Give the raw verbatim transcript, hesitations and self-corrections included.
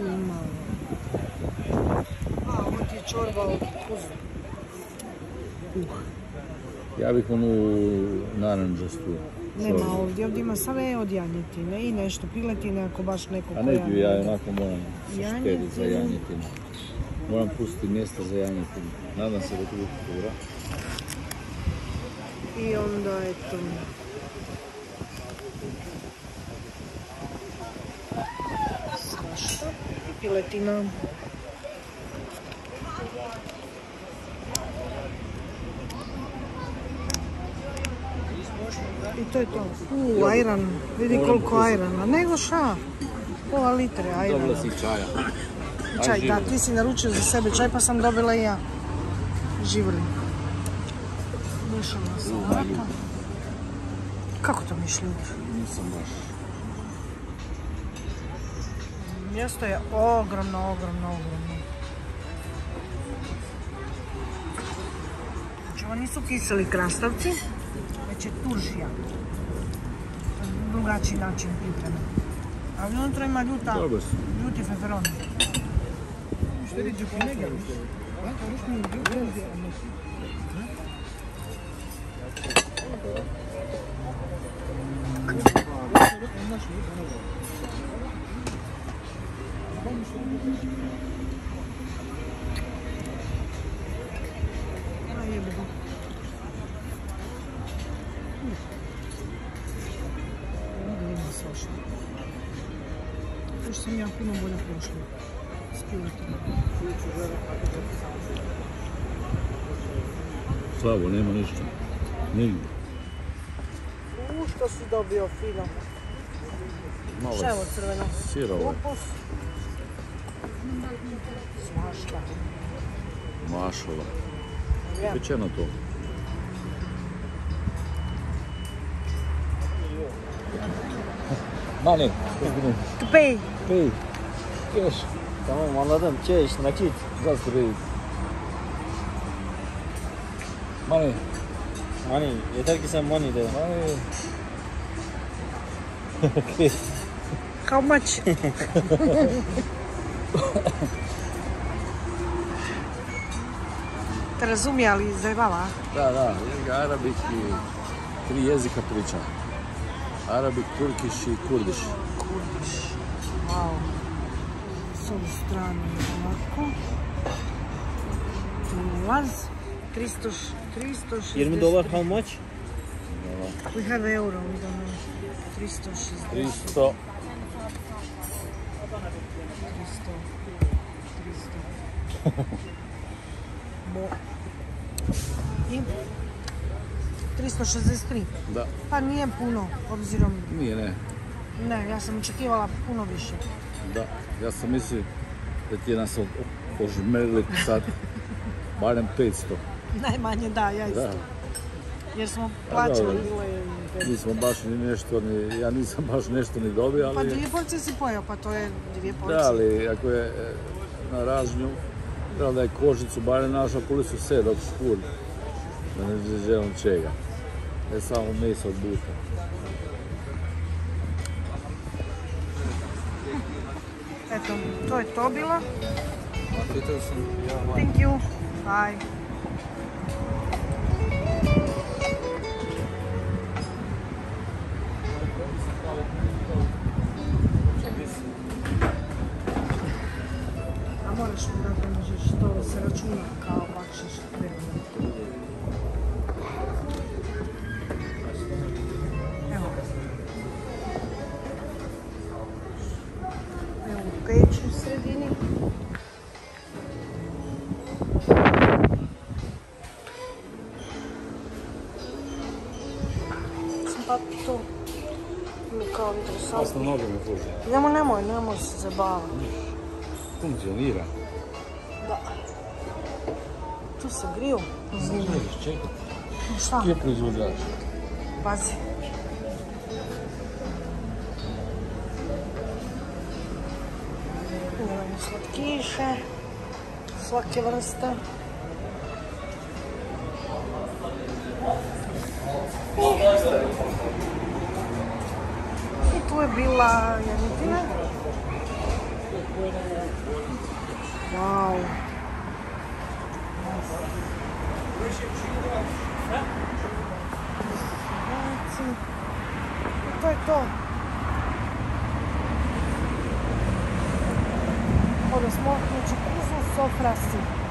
ima. A, ovo ti je čorba od kuzu. Uh. Ja bih onu naranđastu. Nema ovdje, ovdje ima sve od janjetine i nešto piletine ako baš neko koja... A ne bi, ja onako moram se štediti za janjetinu. Moram pustiti mjesto za janjetinu. Nadam se da to biti dobra. I onda eto... svašta. I piletina. I to je to. Uuu, ajran. Vidi koliko ajrana. Nego šta? Pola litre ajrana. Dobila si čaja. Čaj, da, ti si naručio za sebe čaj pa sam dobila i ja. Živali. Mišljamo se ovako. Kako to mišljamo? Nisam baš. Mjesto je ogromno, ogromno, ogromno. Znači, ovo nisu kiseli krastavci, već je turšija. Drugačiji način pripreme. Ali unutra ima ljuta, ljuti feferoni. Još sam ja puno bolje prošla. Slabo, nema ništa. Nigdje. U, što si dobio fino? Ševo crveno. Sirovo. Kupus. Svašta. Mašala. Pečeno to. Money. To pay. Pay. Cash. Tamam anladım. Cash, nakit. Just pay. Money. Money. Yeter ki sen money de. Money. Okay. How much? Te razumije, ali zajebava? Da, da. Arabik i tri jezika priča. Arabik, turkiš i kurdiš. Kurdiš. Wow. S ovu stranu ovako. Ulaz. tristo šezdeset. yirmi dolar how much? We have euro, we don't know. tristo šezdeset. tristo. tristo. tristo. Bo. I? tristo šezdeset tri. Da. Pa nije puno, obzirom... Nije, ne. Ne, ja sam očekivala puno više. Da, ja sam mislio da ti je nas ožmerili sad barem petsto. Najmanje da, ja isto. Da. Jer smo plaćali, bilo je... Nismo baš ni nešto, ni, ja nisam baš nešto ni dobio, ali... Pa dvije porcije si pojeo, pa to je dvije porcije. Da, ali ako je na ražnju, treba da je kožicu barem našao, puli su sve dok škur. Da ne želim čega. Je samo meso od buka. Eto, to je to bilo. Thank you. Bye. A moraš mi da pomožeš, to se računa kao bakšiš. Evo. Evo peć u sredini. Pa to mi kao interesantno. Jasno noge me pruži. Nemoj, nemoj, nemoj se zabavati. Funkcionira. Da. Tu se griju. Možeš čekati. Šta? Gdje proizvođač? Pazi. Imamo slatkiše. Svake vrste. I tu je bila janjetina. to je to. Onda smo, znači, kuzu sofrasi.